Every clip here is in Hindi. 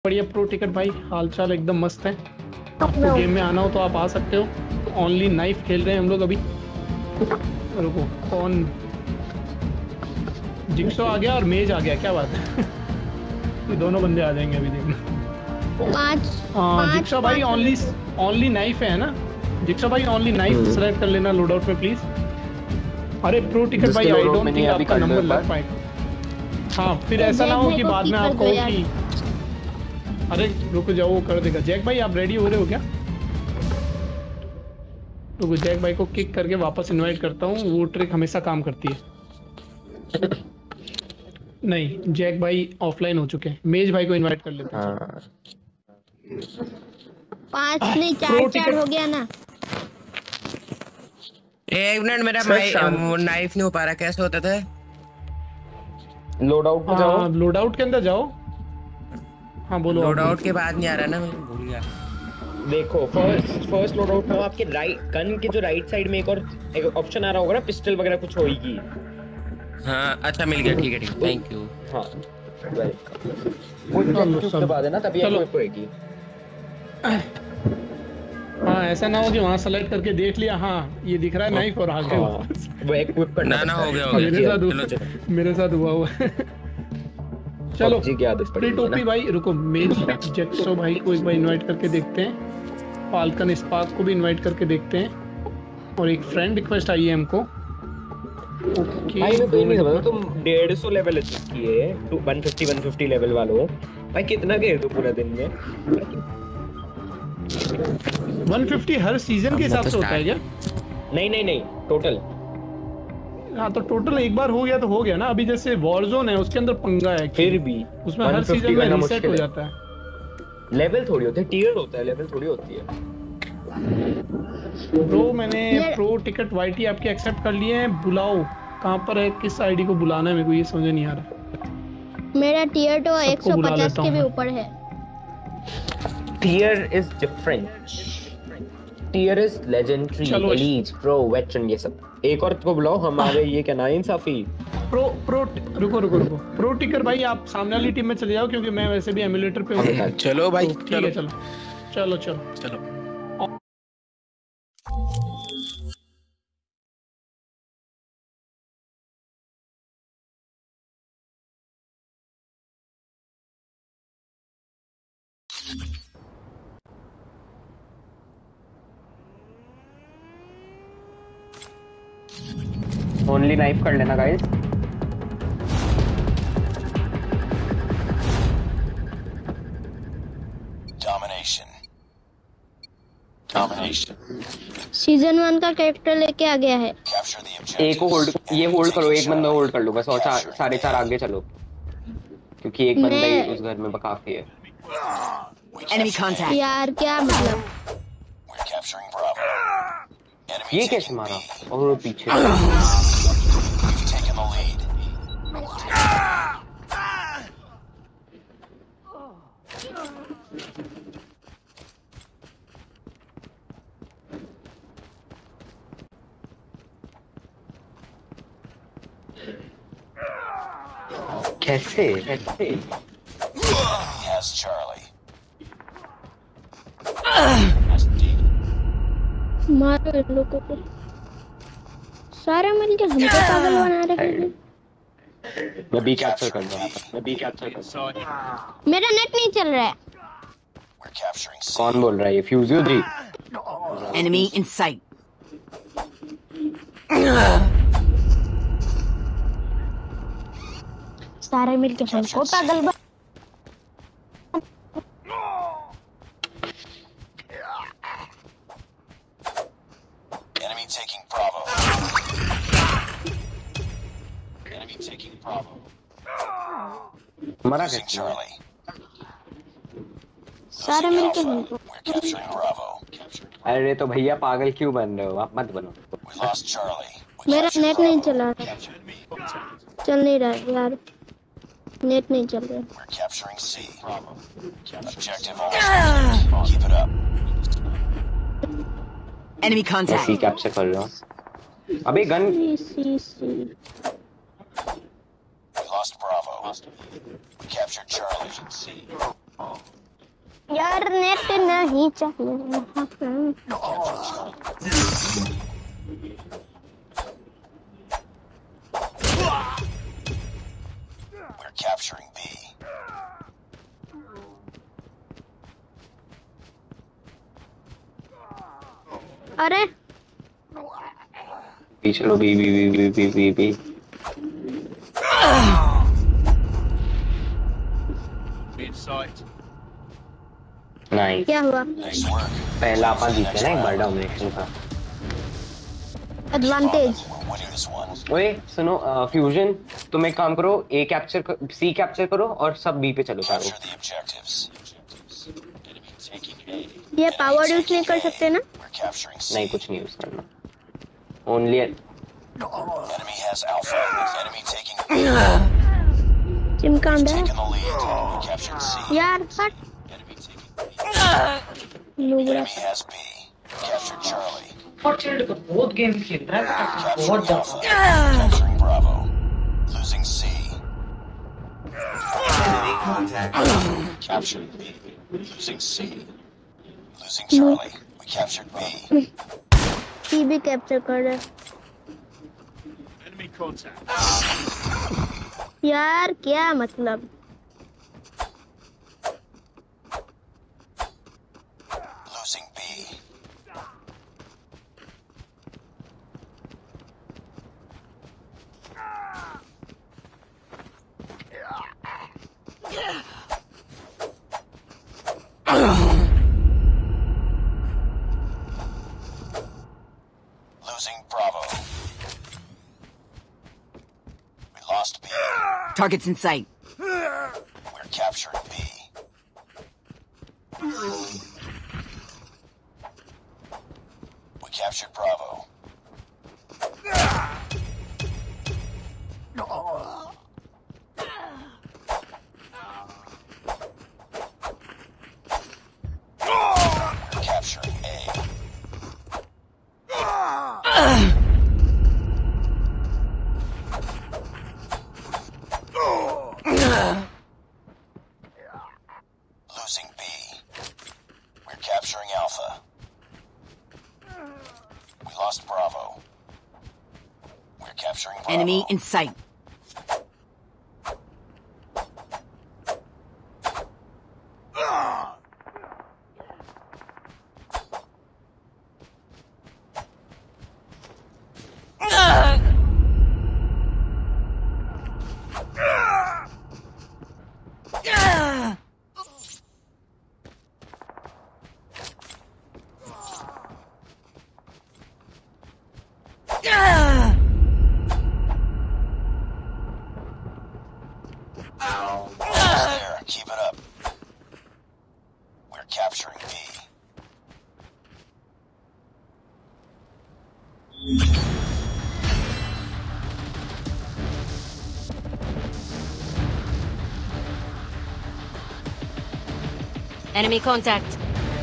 बढ़िया प्रो टिकट भाई, हालचाल एकदम मस्त है। आपको गेम में आना हो तो आप आ सकते हो। ओनली नाइफ खेल रहे हैं हम लोग अभी। रुको, कौन? जिक्सो आ गया और मेज आ गया, क्या बात है। ये दोनों बंदे आ जाएंगे अभी, देखना। जिक्सो भाई ओनली नाइफ है ना? जिक्सो भाई ओनली नाइफ सेलेक्ट कर लेना लोड आउट में प्लीज। अरे प्रो टिकट भाई, आई डोंट थिंक आपका नंबर लग पाएगा। हाँ, फिर ऐसा ना हो कि बाद में आप कहो कि अरे रुक जाओ, वो कर देगा। जैक भाई आप रेडी हो रहे हो क्या? तो जैक भाई को किक करके वापस इनवाइट करता हूँ, वो ट्रिक हमेशा काम करती है। नहीं, जैक भाई ऑफलाइन हो चुके हैं। मेज भाई को इनवाइट कर लेते हैं। 5 नहीं 4 हो गया ना। एक मिनट, मेरा नाइफ नहीं हो पा रहा, कैसे होता था? लोड आउट पे जाओ। लोड आउट के अंदर जाओ। हाँ बोलो। लोड आउट के बाद नहीं आ रहा ना, मैं भूल गया। देखो फर्स्ट लोड आउट में आपके राइट गन के जो राइट साइड में एक ऑप्शन आ रहा होगा ना, पिस्टल वगैरह कुछ होगी। हाँ अच्छा, मिल गया। ठीक है, थैंक यू। हाँ वो दबा देना, तभी आपको होएगी। हाँ, ऐसा ना हो कि वहाँ सेलेक्ट करके देख लिया, हाँ ये दिख रहा है नाइफ और आगे वो इक्विप करना ना हो गया। मेरे साथ हुआ चलो फ्री टोपी भाई। रुको, मेज जेक्सो भाई को एक बार इनवाइट करके देखते हैं। फाल्कन स्पार्क को भी इनवाइट करके देखते हैं। और एक फ्रेंड रिक्वेस्ट आई है हमको। ओके भाई, मैं कोई नहीं समझ, तुम 150 लेवल किए 150 लेवल वालों भाई, कितना गए तो पूरा दिन में? 150 हर सीजन के हिसाब से होता है क्या? नहीं टोटल। हाँ तो टोटल एक बार हो गया तो हो गया ना। अभी जैसे वॉरजोन है, उसके अंदर पंगा है, फिर भी उसमें हर सीजन में रीसेट हो जाता है। लेवल थोड़ी होते हैं, टियर होता है, लेवल थोड़ी होती है। ब्रो मैंने प्रो टिकट वाईटी आपके एक्सेप्ट कर लिए हैं। बुलाओ, कहाँ पर है, किस आईडी को बुलाना है, मेरे को ये समझ नहीं आ रहा। मेरा टियर तो 150 के भी ऊपर है। Tier is different, tier is legendary, elite, pro, veteran, ये सब। एक और को बुलाओ, हमारे ये क्या नाइंसाफी। रुको प्रो टिकर भाई, आप सामने वाली टीम में चले जाओ, क्योंकि मैं वैसे भी एमुलेटर पे हूँ। चलो भाई, ठीक है, चलो। ओनली नाइफ कर लेना गाइस। डोमिनेशन सीजन 1 का कैरेक्टर लेके आ गया है। एक को होल्ड करो, एक बंदा होल्ड कर लो बस, और सारे चार आगे चलो, क्योंकि एक बंदा ही उस घर में काफी है। एनिमी कांटेक्ट यार क्या मतलब, ये कैसे मारा? और वो पीछे कैसे मारो इन लोगों को, सारे मिलके हमको पागल बना रहे हैं। मैं बी कैप्चर कर रहा हूं। मेरा नेट नहीं चल रहा है। कौन बोल रहा है? ये फ्यूजियो जी। Enemy in site. सारे मिलके हमको पागल बना। मरा कैसे? सारे मिलके हमको। अरे तो भैया पागल क्यों बन रहे हो? आप मत बनो। मेरा नेट नहीं चला रहा, चल नहीं रहा यार, नेट नहीं चल रहा। Enemy contact. सी कैप्चर कर रहा हूं। अबे gun lost Bravo. We captured Charlie. यार नेट नहीं चाहिए। We're capturing B. अरे चलो B B B B B B B. Nice. क्या हुआ? Nice work. पहला अपन जीते ना एक बार डोमिनेशन का। Advantage. We're winning this one. ओए सुनो फ्यूजन तुम एक काम करो ए कैप्चर सी कैप्चर करो और सब बी पे चलो चारों। Capture the objectives. Enemy taking A. ये पावर यूज नहीं कर सकते ना? We're capturing C. नहीं कुछ नहीं यूज करना। Only Enemy has Alpha. Enemy taking B. चिमकांड है Taking the lead. We captured C. यार। हट Enemy taking B. लूबड़ा। Enemy has B. Captured Charlie. बहुत गेम खेल रहा है बहुत Capturing ज्यादा। Alpha. Capturing Bravo. Losing C. Captured B. Losing C. Losing Charlie. We captured B. सी भी कैप्चर कर रहे। Enemy contact. यार क्या मतलब? Losing B. Losing Bravo. We lost B. Targets in sight. We're capturing B. We captured Bravo. We're capturing A. Losing B. We're capturing Alpha. We lost Bravo. We're capturing Bravo. Enemy in sight. There, keep it up. We're capturing B. Enemy contact.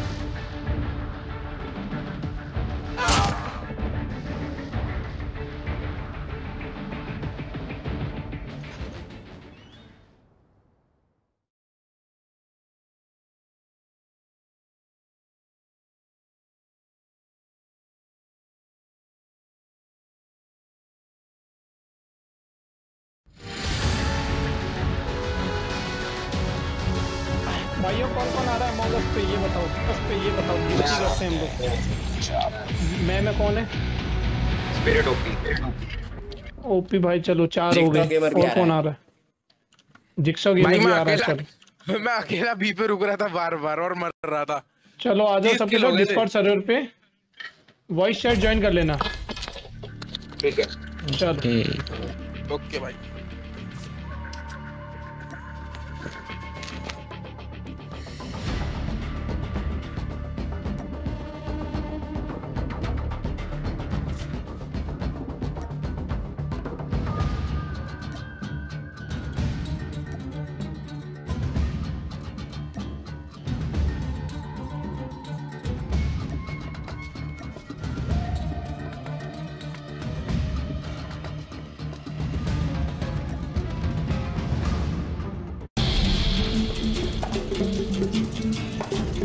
भाइयों कौन कौन आ रहा है मॉगस पे ये बताओ, बस पे ये बताओ कितनी करते हैं हम लोग। मैं कौन है? स्पिरिट ओपी ओपी भाई चलो 4 हो गए। और कौन आ रहा है? जिक्सा गेमर भी आ रहा है सर। मैं अकेला बी पे रुक रहा था बार बार और मर रहा था। चलो आ जाओ सबके लोग डिस्कॉर्ड सर्वर पे वॉइस चैट ज्वाइन कर लेना। ठीक है चलो ओके भाई। है।